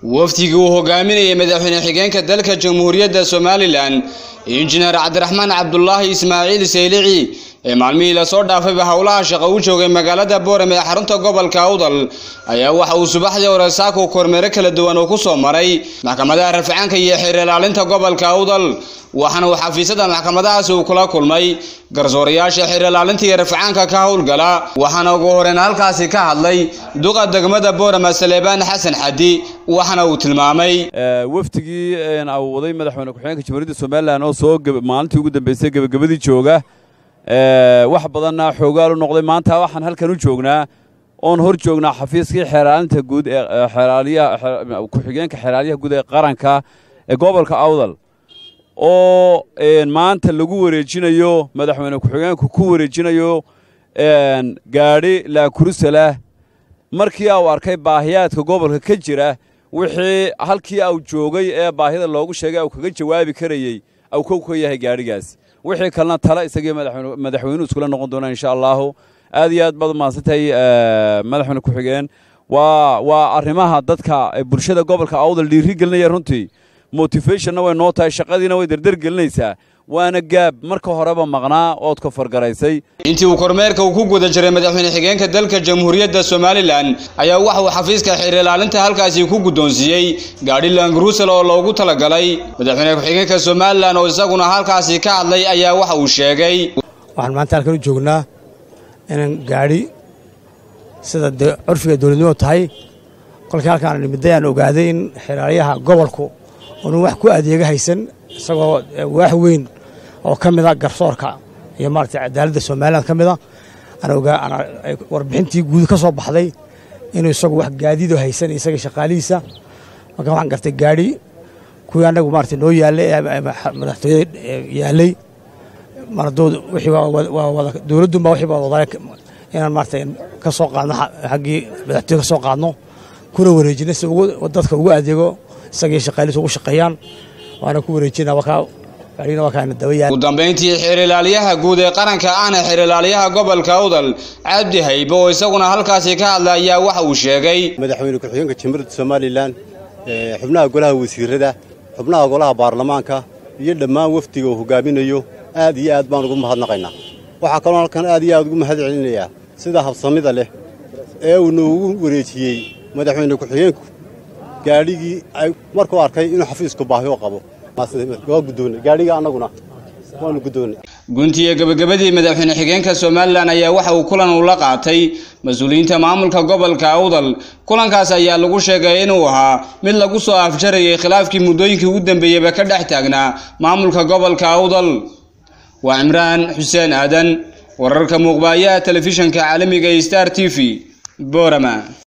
waftigii uu hogaaminayay madaxweyne xigeenka dalka Jamhuuriyadda Somaliland Injineer Cabdiraxmaan Cabdullaahi Ismaaciil Saylici ee maalmihii la soo dhaafay hawlaha shaqo u joogay magaalada Boorame ee xarunta gobolka Awdal ayaa waxa uu subaxdii hore saako kormeer kala duwan oo ku soo maray maxkamadaha rafcaanka iyo xeer ilaalinta gobolka Awdal waxaana uu xafiisyada maxkamadahaas uu kula kulmay garsoorayaasha xeer ilaalinta iyo rafcaanka ka howlgala waxaana ugu horeen halkaasi ka hadlay duqa degmada Boorame Saleebaan Xasan Xadi waxaana uu tilmaamay waftigii aan waday madaxweyne ku-xigeenka Jamhuuriyadda Somaliland oo soo maalintii ugu dambeysay gabagabadii jooga wax badanna xoogaal u noqday maanta waxaan halkan u joognaa oon hor joognaa xafiiskii xeeraalinta guud ee xeeraaliyaha ku-xigeenka xeeraaliyaha guud ee qaranka ee gobolka Awdal oo maanta lagu wareejinayo madaxweyne ku-xigeenku ku wareejinayo gaari la kursala markii uu arkay baahiyaadka gobolka ka jira wixii halkii uu joogay ee baahida loogu sheegay uu kaga jawaabi karayay uu ka yahay gaarigaas wixii kalena tala isagii madaxweynuhu isku noqon doona insha Allah aad iyo aad baad maasantay madaxweyne ku-xigeen waa arrimaha dadka bulshada gobolka Awdal dhiiri gelinaya runtii motivation way noo tahay shaqadiina way dardar gelinaysaa waana gaab marka horeba maqnaa oo ka fargaraysay intii uu kormeerka ku guda jiray madaxweyne xigeenka dalka Jamhuuriyadda Somaliland ayaa waxa uu xafiiska xeer ilaalinta halkaasi ku gudoonsiyay gaari Land Cruiser oo loogu talagalay madaxweyne xigeenka Somaliland oo isaguna halkaasi ka hadlay ayaa waxa uu sheegay waxaan maanta halkan u joognaa in gaari sida urfiga dawladnimo tahay kolka halkan midayaan ogaaday in xeeraaliyaha gobolku oo wax ku adeega haysan isagoo wax weyn oo kamida garsoorka iyo maartay cadaaladda Soomaaliland kamida ana warbixintii guud ka soo baxday inuu isagu wax gaadiid oo haysan isaga shaqaalihiisa marka waxaan gartay gaari kuwa anagu maartay noo yaalay madaxtooyada yaalay mardood wixii wada dawladdu ma wixii wada inaan maartay ka soo qaadno xaqii madaxtooyada ka soo qaadno kuna wareejinay si dadka ugu adeego isaga shaqaalihiisa ugu shaqeeyaan waana ku wareejinaa ugu dambeyntii xeer ilaaliyaha guud ee qaranka ahna xeer ilaaliyaha gobolka Awdal Cabdi Haybo oo isaguna halkaasi ka hadlaya waxa uu sheegay madaxweyne ku-xigeenka Jamhuuriyadda Somaliland xubnaha golaha wasiirada xubnaha golaha baarlamaanka iyo dhammaan wafdiga uu hogaaminayo aad iyo aad baan ugu mahadnaqaynaa waxa kale oo halkan aad iyo aad ugu mahadcelinayaa sida habsamida leh ee uu noogu wareejiyay madaxweyne ku-xigeenku gaarigii ay markuu arkay inuu xafiisku baahiyo qabo gaariga anaguna waanu gudoonay guntiga gabagabadii madaxweyne xigeenka Somaliland ayaa waxa uu kulan u la qaatay mas'uuliyiinta maamulka gobolka Awdal kulankaas ayaa lagu sheegay inuu ahaa mid lagu soo afjarayay khilaafkii muddooyinkii ugu dambeeyay ka dhex taagnaa maamulka gobolka Awdal waa Imraan Xuseen Aadan wararka muuqbaaya telefishinka caalamiga Star TV Boorama.